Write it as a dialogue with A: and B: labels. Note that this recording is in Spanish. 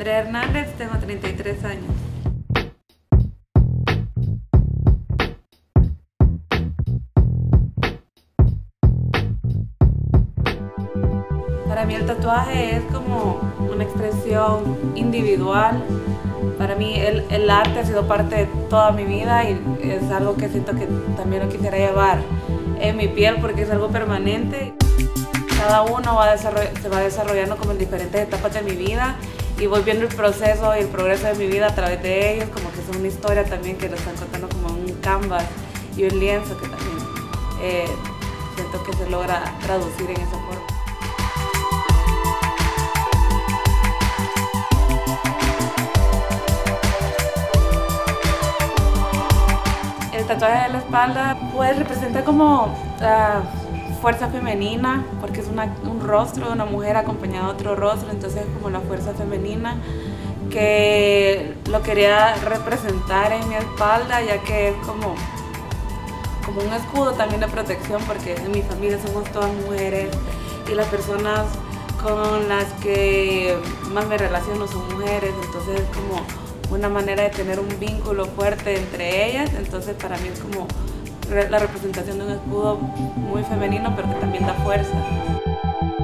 A: Andrea Hernández, tengo 33 años. Para mí el tatuaje es como una expresión individual. Para mí el arte ha sido parte de toda mi vida y es algo que siento que también lo quisiera llevar en mi piel porque es algo permanente. Cada uno se va desarrollando como en diferentes etapas de mi vida y voy viendo el proceso y el progreso de mi vida a través de ellos, como que es una historia también que lo están contando como en un canvas y un lienzo que también siento que se logra traducir en esa forma. El tatuaje de la espalda pues representa como fuerza femenina, porque es un rostro de una mujer acompañado de otro rostro, entonces es como la fuerza femenina que lo quería representar en mi espalda, ya que es como un escudo también de protección, porque en mi familia somos todas mujeres y las personas con las que más me relaciono son mujeres, entonces es como una manera de tener un vínculo fuerte entre ellas, entonces para mí es como la representación de un escudo muy femenino, pero que también da fuerza.